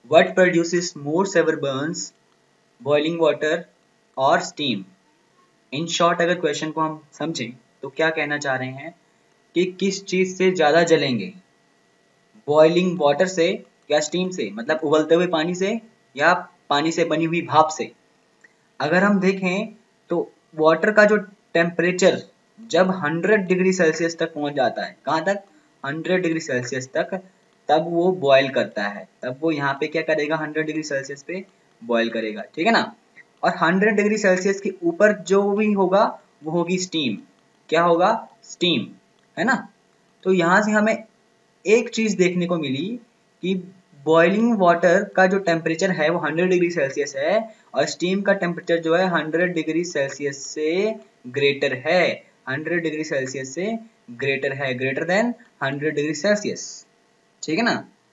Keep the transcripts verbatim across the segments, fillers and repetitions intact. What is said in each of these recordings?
What produces more severe burns, boiling water और steam. In short अगर question को हम समझें तो क्या कहना चाह रहे हैं कि किस चीज से ज्यादा जलेंगे, बॉइलिंग वाटर से या स्टीम से, मतलब उबलते हुए पानी से या पानी से बनी हुई भाप से। अगर हम देखें तो वाटर का जो टेम्परेचर जब हंड्रेड डिग्री सेल्सियस तक पहुंच जाता है, कहाँ तक, हंड्रेड डिग्री सेल्सियस तक, तब वो बॉयल करता है, तब वो यहाँ पे क्या करेगा, हंड्रेड डिग्री सेल्सियस पे बॉयल करेगा, ठीक है ना। और हंड्रेड डिग्री सेल्सियस के ऊपर जो भी होगा वो होगी स्टीम। क्या होगा, स्टीम, है ना। तो यहाँ से हमें एक चीज देखने को मिली कि बॉइलिंग वाटर का जो टेम्परेचर है वो हंड्रेड डिग्री सेल्सियस है और स्टीम का टेम्परेचर जो है हंड्रेड डिग्री सेल्सियस से ग्रेटर है, हंड्रेड डिग्री सेल्सियस से ग्रेटर है, greater than hundred degree Celsius, ठीक है ना।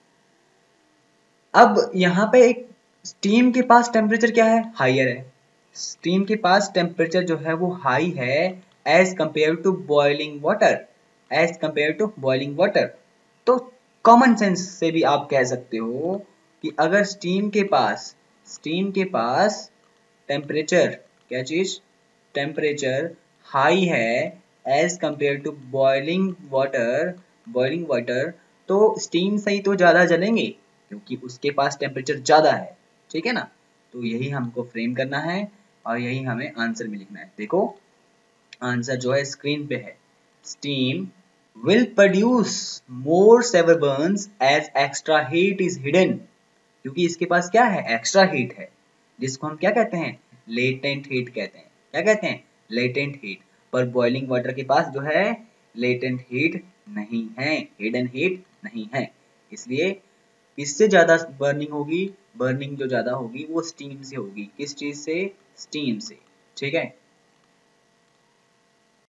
अब यहाँ पे एक स्टीम के पास टेम्परेचर क्या है, हाइयर है। स्टीम के पास टेम्परेचर जो है वो हाई है as compare to boiling water, as compare to boiling water. तो कॉमन सेंस से भी आप कह सकते हो कि अगर स्टीम के पास स्टीम के पास टेम्परेचर, क्या चीज, टेम्परेचर हाई है as compare to boiling water, boiling water, तो स्टीम से ही तो ज्यादा जलेंगे क्योंकि उसके पास टेम्परेचर ज्यादा है, ठीक है ना। तो यही हमको फ्रेम करना है और यही हमें आंसर में लिखना है। देखो आंसर जो है स्क्रीन पे है, steam will produce more sever burns as extra heat is hidden, क्योंकि इसके पास क्या है, एक्स्ट्रा हीट है, जिसको हम क्या कहते हैं, लेटेंट हीट कहते हैं। क्या कहते हैं, लेटेंट हीट। पर बॉइलिंग वाटर के पास जो है लेटेंट हीट नहीं है, हिडन हीट नहीं है, इसलिए इससे ज्यादा बर्निंग होगी, बर्निंग जो ज्यादा होगी वो स्टीम से होगी। किस चीज से, स्टीम से, ठीक है।